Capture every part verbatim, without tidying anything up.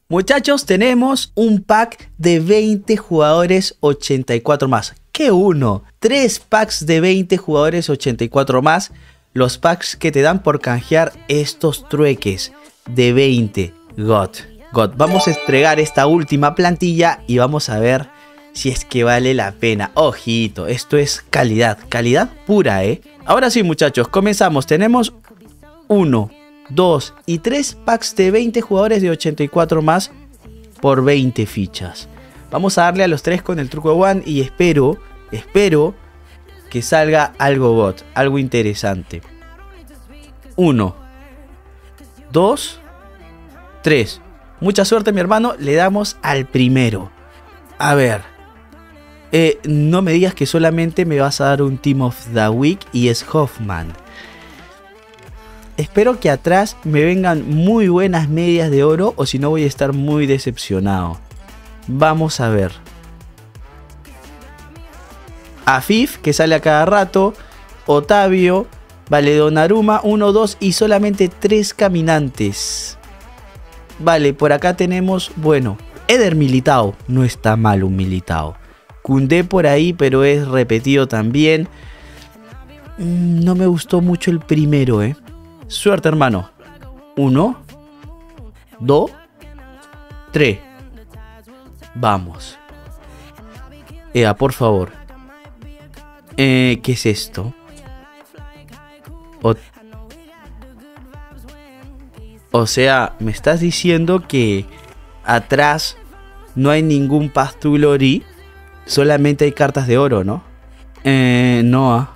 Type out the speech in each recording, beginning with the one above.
Muchachos, tenemos un pack de veinte jugadores ochenta y cuatro más. ¿Qué uno? Tres packs de veinte jugadores ochenta y cuatro más. Los packs que te dan por canjear estos trueques de veinte. God. God. Vamos a entregar esta última plantilla y vamos a ver si es que vale la pena. Ojito, esto es calidad. Calidad pura, ¿eh? Ahora sí, muchachos, comenzamos. Tenemos uno, dos y tres packs de veinte jugadores de ochenta y cuatro más por veinte fichas. Vamos a darle a los tres con el truco one y espero, espero que salga algo God, algo interesante. uno, dos, tres. Mucha suerte, mi hermano. Le damos al primero. A ver. Eh, no me digas que solamente me vas a dar un Team of the Week y es Hoffman. Espero que atrás me vengan muy buenas medias de oro o si no voy a estar muy decepcionado. Vamos a ver. Afif, que sale a cada rato. Otavio. Vale, Donnarumma, uno, dos y solamente tres caminantes. Vale, por acá tenemos, bueno, Eder Militao. No está mal un Militao. Koundé por ahí, pero es repetido también. No me gustó mucho el primero, eh. Suerte, hermano. Uno, dos, tres. Vamos. Ea, por favor. Eh, ¿qué es esto? O, o sea, me estás diciendo que atrás no hay ningún Path to Glory. Solamente hay cartas de oro, ¿no? Eh, no.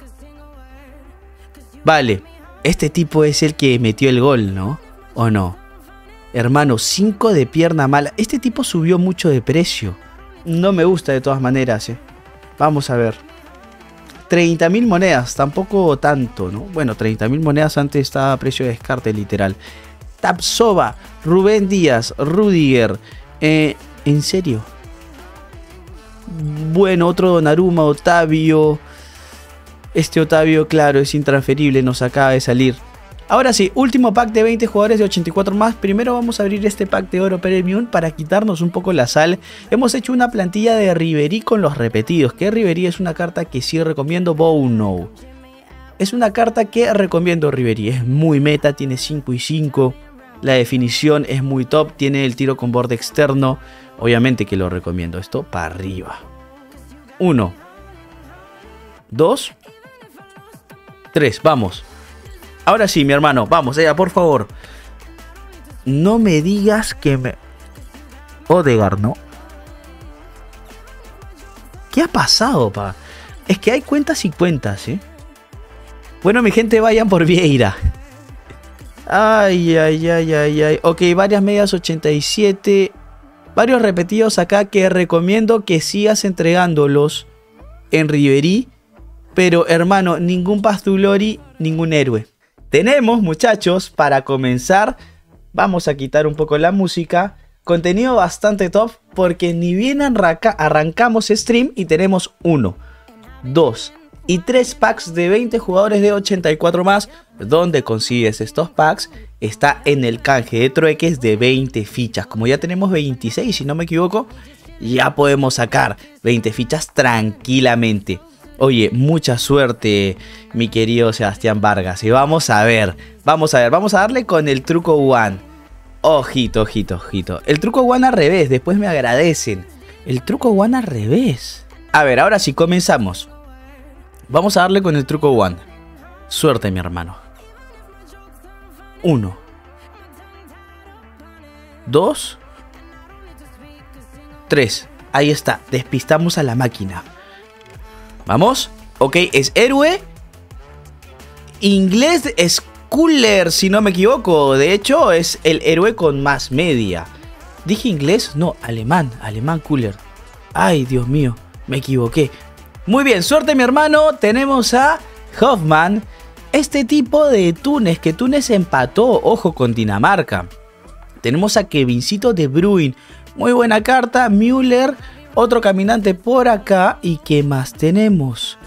Vale. Este tipo es el que metió el gol, ¿no? ¿O no? Hermano, cinco de pierna mala. Este tipo subió mucho de precio. No me gusta de todas maneras, ¿eh? Vamos a ver. treinta mil monedas. Tampoco tanto, ¿no? Bueno, treinta mil monedas antes estaba a precio de descarte, literal. Tapsova, Rubén Díaz, Rudiger. Eh, ¿En serio? Bueno, otro Donnarumma, Otavio. Este Otavio, claro, es intransferible, nos acaba de salir. Ahora sí, último pack de veinte jugadores de ochenta y cuatro más. Primero vamos a abrir este pack de oro premium para quitarnos un poco la sal. Hemos hecho una plantilla de Ribery con los repetidos. Que Ribery es una carta que sí recomiendo. Bono. Es una carta que recomiendo Ribery. Es muy meta, tiene cinco y cinco. La definición es muy top, tiene el tiro con borde externo. Obviamente que lo recomiendo. Esto para arriba. Uno. Dos. Tres. Vamos. Ahora sí, mi hermano. Vamos, ella, por favor. No me digas que me... Odegaard, ¿no? ¿Qué ha pasado, pa? Es que hay cuentas y cuentas, ¿eh? Bueno, mi gente, vayan por Vieira. Ay, ay, ay, ay, ay. Ok, varias medias ochenta y siete. Varios repetidos acá que recomiendo que sigas entregándolos en Ribery. Pero, hermano, ningún Path to Glory, ningún héroe. Tenemos, muchachos, para comenzar, vamos a quitar un poco la música. Contenido bastante top porque ni bien arranca, arrancamos stream y tenemos uno, dos y tres packs de veinte jugadores de ochenta y cuatro más. ¿Dónde consigues estos packs? Está en el canje de trueques de veinte fichas. Como ya tenemos veintiséis, si no me equivoco, ya podemos sacar veinte fichas tranquilamente. Oye, mucha suerte, mi querido Sebastián Vargas. Y vamos a ver, vamos a ver, vamos a darle con el truco one. Ojito, ojito, ojito. El truco one al revés, después me agradecen. El truco one al revés. A ver, ahora sí, comenzamos. Vamos a darle con el truco one. Suerte, mi hermano. Uno. Dos. Tres. Ahí está, despistamos a la máquina. Vamos, ok, es héroe. Inglés es Cooler, si no me equivoco. De hecho, es el héroe con más media. ¿Dije inglés? No, alemán, alemán Cooler. Ay, Dios mío, me equivoqué. Muy bien, suerte, mi hermano. Tenemos a Hoffman. Este tipo de Túnez, que Túnez empató, ojo, con Dinamarca. Tenemos a Kevincito De Bruyne. Muy buena carta, Müller. Otro caminante por acá. ¿Y qué más tenemos?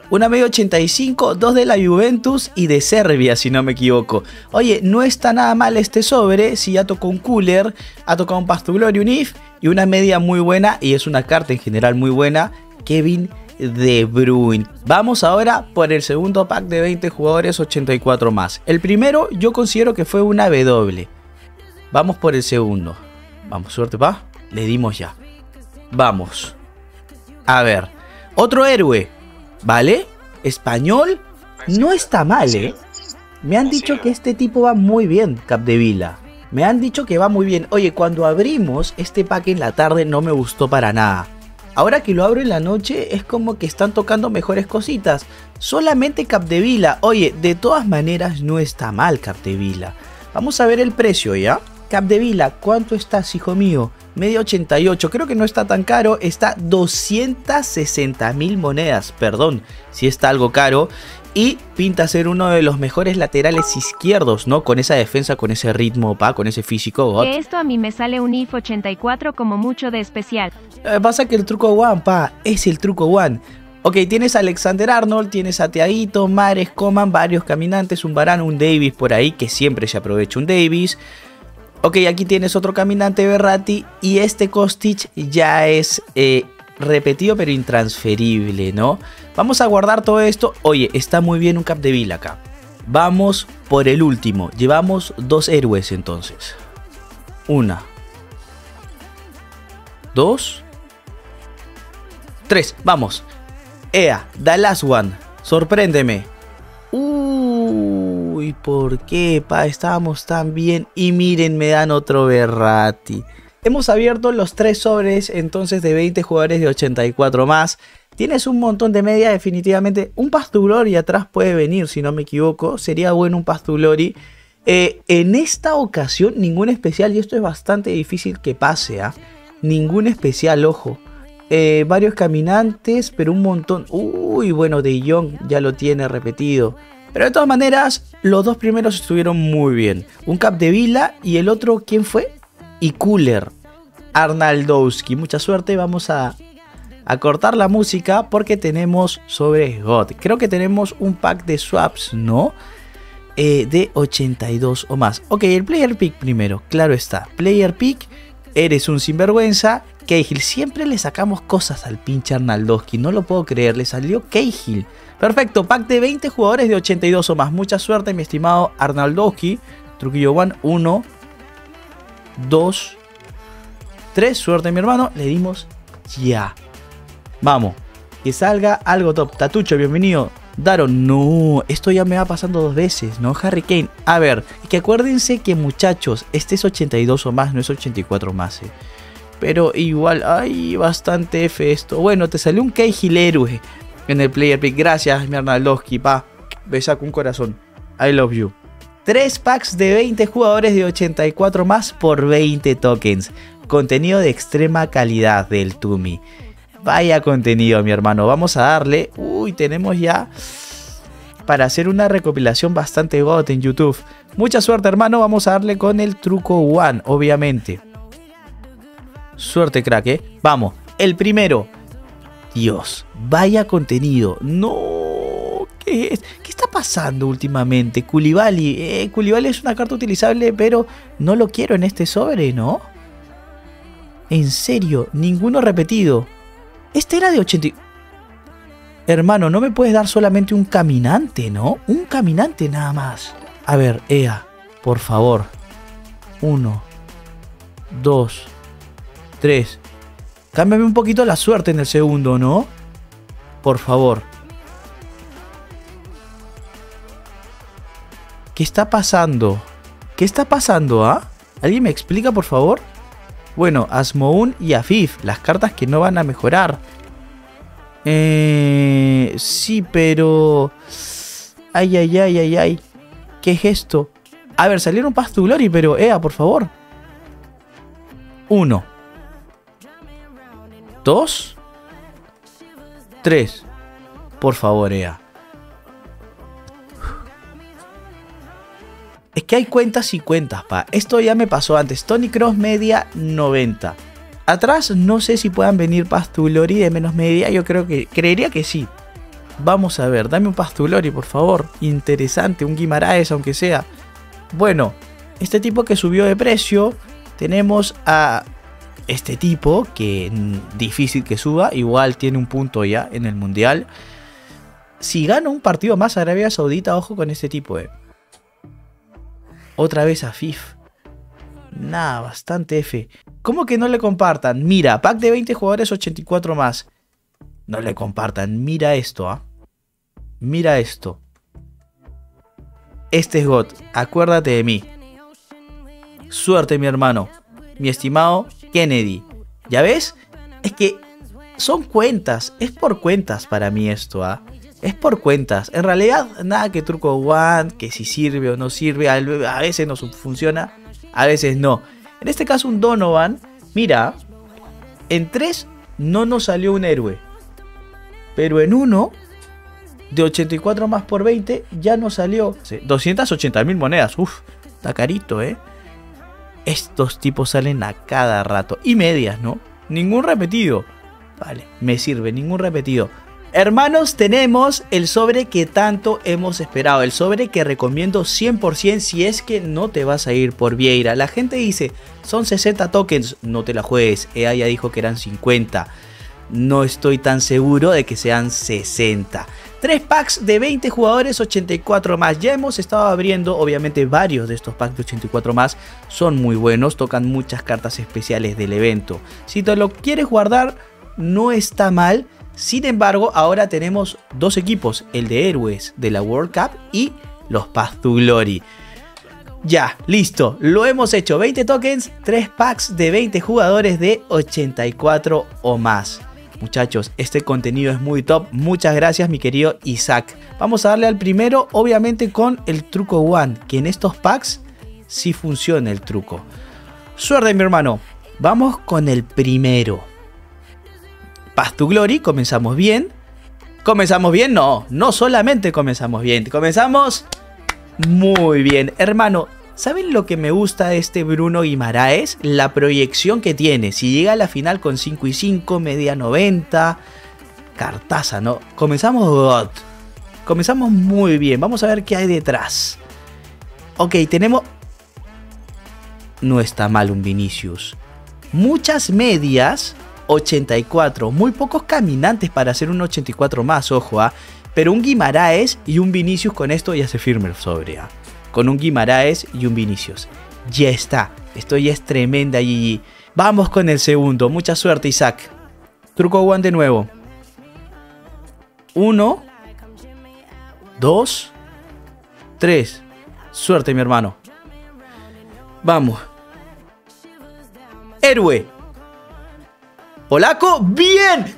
una media ochenta y cinco, dos de la Juventus y de Serbia, si no me equivoco. Oye, no está nada mal este sobre, si ya tocó un cooler, ha tocado un Path to Glory, un If y una media muy buena, y es una carta en general muy buena, Kevin De Bruyne. Vamos ahora por el segundo pack de veinte jugadores, ochenta y cuatro más. El primero yo considero que fue una W. Vamos por el segundo. Vamos, suerte, pa. Le dimos ya. Vamos. A ver. Otro héroe. ¿Vale? Español. No está mal, ¿eh? Me han dicho que este tipo va muy bien, Capdevila. Me han dicho que va muy bien. Oye, cuando abrimos este pack en la tarde no me gustó para nada. Ahora que lo abro en la noche es como que están tocando mejores cositas. Solamente Capdevila. Oye, de todas maneras no está mal Capdevila. Vamos a ver el precio, ¿ya? Capdevila, ¿cuánto estás, hijo mío? Media ochenta y ocho, creo que no está tan caro, está doscientas sesenta mil monedas, perdón si está algo caro. Y pinta ser uno de los mejores laterales izquierdos, ¿no? Con esa defensa, con ese ritmo, pa, con ese físico. God. Que esto a mí me sale un I F ochenta y cuatro como mucho de especial. Eh, pasa que el truco One, pa, es el truco One. Ok, tienes a Alexander Arnold, tienes a Thiaguito, Mahrez, Coman, varios caminantes, un Varane, un Davies por ahí, que siempre se aprovecha un Davies. Ok, aquí tienes otro caminante, Verratti, y este Kostic ya es eh, repetido pero intransferible, ¿no? Vamos a guardar todo esto. Oye, está muy bien un Capdevila acá. Vamos por el último. Llevamos dos héroes entonces. Una. Dos. Tres. Vamos. Ea, the last one. Sorpréndeme. Uy, ¿por qué, pa? Estábamos tan bien. Y miren, me dan otro Verratti. Hemos abierto los tres sobres entonces de veinte jugadores de ochenta y cuatro más. Tienes un montón de media, definitivamente. Un Path to Glory atrás puede venir, si no me equivoco. Sería bueno un Path to Glory. Eh, en esta ocasión, ningún especial. Y esto es bastante difícil que pase, ¿eh? Ningún especial, ojo. Eh, varios caminantes, pero un montón. Uy, bueno, De Jong ya lo tiene repetido. Pero de todas maneras, los dos primeros estuvieron muy bien. Un Capdevila y el otro, ¿quién fue? Y Cooler. Arnaldowski. Mucha suerte, vamos a... a cortar la música porque tenemos sobre God. Creo que tenemos un pack de swaps, ¿no? Eh, de ochenta y dos o más. Ok, el player pick primero, claro está. Player pick, eres un sinvergüenza. Cahill, siempre le sacamos cosas al pinche Arnaldowski. No lo puedo creer, le salió Cahill. Perfecto, pack de veinte jugadores de ochenta y dos o más. Mucha suerte, mi estimado Arnaldowski. Truquillo One, uno, dos, tres. Suerte, mi hermano. Le dimos ya. Vamos, que salga algo top. Tatucho, bienvenido. Daron, no, esto ya me va pasando dos veces, ¿no? Harry Kane, a ver, que acuérdense que muchachos, este es ochenta y dos o más, no es ochenta y cuatro más, ¿eh? Pero igual, ay, bastante F esto. Bueno, te salió un Cahill héroe en el player pick. Gracias, mi Arnaldowski, pa. Besaco un corazón. I love you. Tres packs de veinte jugadores de ochenta y cuatro más por veinte tokens. Contenido de extrema calidad del Tumi. Vaya contenido, mi hermano. Vamos a darle. Uy, tenemos ya para hacer una recopilación bastante got en YouTube. Mucha suerte, hermano. Vamos a darle con el truco One, obviamente. Suerte, crack, ¿eh? Vamos. El primero. Dios, vaya contenido. No. ¿Qué es? ¿Qué está pasando últimamente? Koulibaly. Eh, Koulibaly es una carta utilizable, pero no lo quiero en este sobre, ¿no? En serio, ninguno repetido. Este era de ochenta. Hermano, no me puedes dar solamente un caminante, ¿no? Un caminante nada más. A ver, Ea, por favor. Uno. Dos. Tres. Cámbiame un poquito la suerte en el segundo, ¿no? Por favor. ¿Qué está pasando? ¿Qué está pasando, ah? ¿eh? ¿Alguien me explica, por favor? Bueno, Asmoun y Afif, las cartas que no van a mejorar. Eh, sí, pero... Ay, ay, ay, ay, ay. ¿Qué es esto? A ver, salieron Path to Glory, pero... Ea, por favor. Uno. Dos. Tres. Por favor, Ea. Es que hay cuentas y cuentas, pa. Esto ya me pasó antes. Tony Cross media noventa. Atrás no sé si puedan venir Path to Glory de menos media. Yo creo que... Creería que sí. Vamos a ver, dame un Path to Glory, por favor. Interesante, un Guimaraes, aunque sea. Bueno, este tipo que subió de precio. Tenemos a este tipo que difícil que suba. Igual tiene un punto ya en el mundial. Si gana un partido más a Arabia Saudita, ojo con este tipo, eh. Otra vez a F I F. Nah, bastante F. ¿Cómo que no le compartan? Mira, pack de veinte jugadores, ochenta y cuatro más. No le compartan. Mira esto, ¿ah? ¿eh? Mira esto. Este es God. Acuérdate de mí. Suerte, mi hermano. Mi estimado Kennedy. ¿Ya ves? Es que son cuentas. Es por cuentas para mí esto, ¿ah? ¿eh? Es por cuentas. En realidad, nada que truco one, que si sirve o no sirve. A veces no funciona, a veces no. En este caso, un Donovan. Mira, en tres no nos salió un héroe. Pero en uno, de ochenta y cuatro más por veinte, ya nos salió doscientas ochenta mil monedas. Uf, está carito, ¿eh? Estos tipos salen a cada rato. Y medias, ¿no? Ningún repetido. Vale, me sirve, ningún repetido. Hermanos, tenemos el sobre que tanto hemos esperado. El sobre que recomiendo cien por ciento si es que no te vas a ir por Vieira. La gente dice, son sesenta tokens. No te la juegues. Ella ya dijo que eran cincuenta. No estoy tan seguro de que sean sesenta. Tres packs de veinte jugadores, ochenta y cuatro más. Ya hemos estado abriendo, obviamente, varios de estos packs de ochenta y cuatro más. Son muy buenos, tocan muchas cartas especiales del evento. Si te lo quieres guardar, no está mal. Sin embargo, ahora tenemos dos equipos, el de héroes de la World Cup y los Path to Glory. Ya, listo, lo hemos hecho. veinte tokens, tres packs de veinte jugadores de ochenta y cuatro o más. Muchachos, este contenido es muy top. Muchas gracias, mi querido Isaac. Vamos a darle al primero, obviamente con el truco one, que en estos packs sí funciona el truco. Suerte, mi hermano. Vamos con el primero. Path to Glory, comenzamos bien. ¿Comenzamos bien? No, no solamente comenzamos bien. Comenzamos muy bien. Hermano, ¿saben lo que me gusta de este Bruno Guimaraes? La proyección que tiene. Si llega a la final con cinco y cinco, media noventa. Cartaza, ¿no? Comenzamos God. Comenzamos muy bien. Vamos a ver qué hay detrás. Ok, tenemos... No está mal un Vinicius. Muchas medias... ochenta y cuatro, muy pocos caminantes para hacer un ochenta y cuatro más, ojo, ¿ah? Pero un Guimaraes y un Vinicius con esto ya se firma el sobre, ¿ah? Con un Guimaraes y un Vinicius. Ya está, esto ya es tremenda G G. Vamos con el segundo, mucha suerte, Isaac. Truco one de nuevo. Uno, dos, tres. Suerte, mi hermano. Vamos. Héroe. Polaco, bien,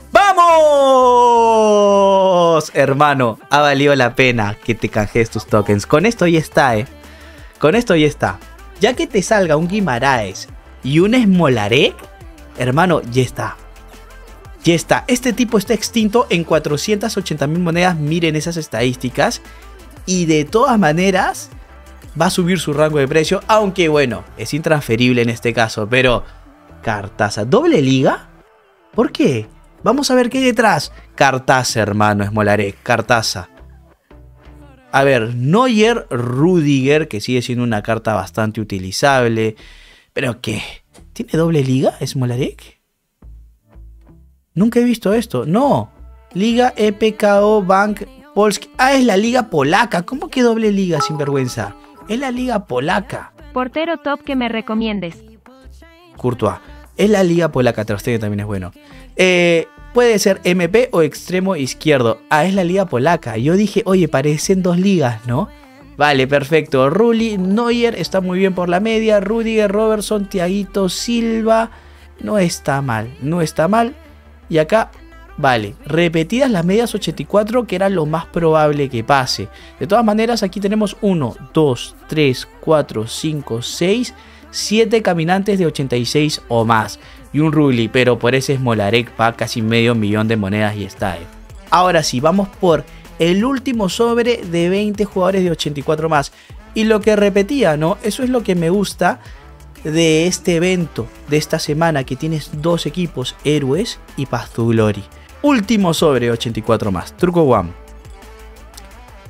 vamos, hermano, ha valido la pena que te canjees tus tokens. Con esto ya está, eh, con esto ya está. Ya que te salga un Guimaraes y un Smolarek, hermano, ya está. Ya está, este tipo está extinto en cuatrocientas ochenta mil monedas, miren esas estadísticas. Y de todas maneras, va a subir su rango de precio, aunque bueno, es intransferible en este caso, pero... Cartaza, ¿doble liga? ¿Por qué? Vamos a ver qué hay detrás. Cartaza, hermano, Smolarek, Cartaza. A ver, Neuer, Rudiger, que sigue siendo una carta bastante utilizable. ¿Pero qué? ¿Tiene doble liga, Smolarek? Nunca he visto esto. No. Liga E P K O Bank Polski. Ah, es la liga polaca. ¿Cómo que doble liga, sinvergüenza? Es la liga polaca. Portero top que me recomiendes. Courtois. Es la liga polaca, Ter Stegen también es bueno. Eh, puede ser M P o extremo izquierdo. Ah, es la liga polaca. Yo dije, oye, parecen dos ligas, ¿no? Vale, perfecto. Rulli, Neuer está muy bien por la media. Rudiger, Robertson, Thiaguito Silva. No está mal, no está mal. Y acá, vale, repetidas las medias ochenta y cuatro, que era lo más probable que pase. De todas maneras, aquí tenemos uno, dos, tres, cuatro, cinco, seis... siete caminantes de ochenta y seis o más. Y un Rulli, pero por ese Smolarek pa casi medio millón de monedas y está. Eh. Ahora sí, vamos por el último sobre de veinte jugadores de ochenta y cuatro más. Y lo que repetía, ¿no? Eso es lo que me gusta de este evento, de esta semana, que tienes dos equipos, héroes y Path to Glory. Último sobre ochenta y cuatro más. Truco one.